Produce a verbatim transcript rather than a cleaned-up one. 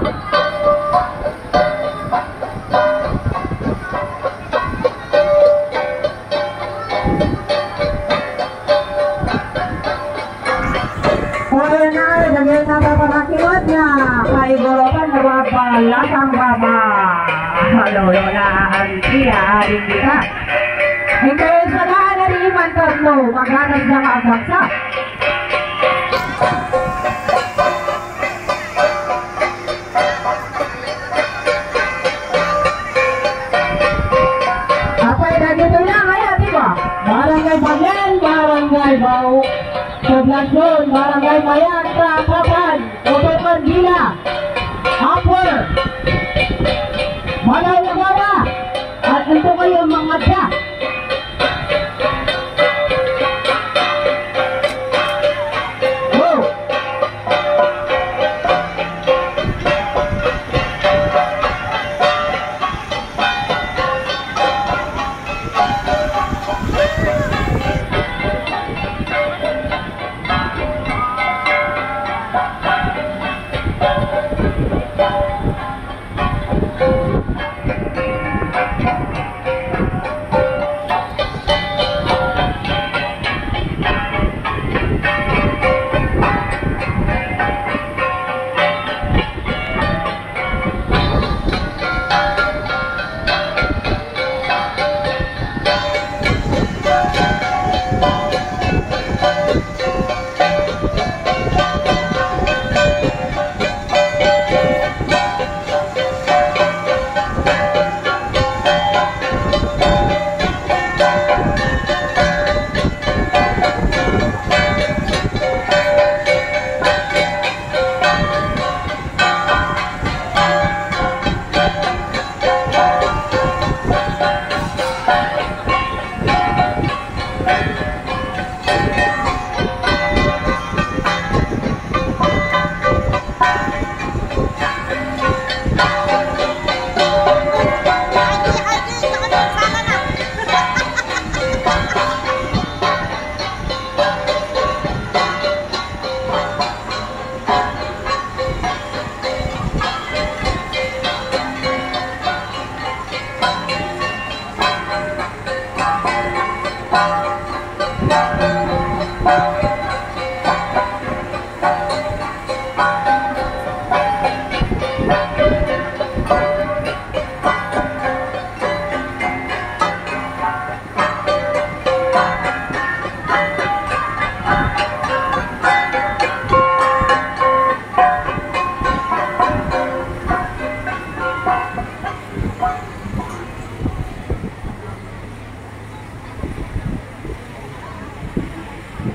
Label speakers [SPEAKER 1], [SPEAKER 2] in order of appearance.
[SPEAKER 1] Lasang baba halololaan siya kita hindi sa dari mantan mo maghanap ng abaksa apa yang dito lang kaya diba barangay Bagnan, barangay Bauko Poblasyon, barangay Mayan, Takapan, Otoman Gila Upper Manawagawa at ito kayo mga dya Bye.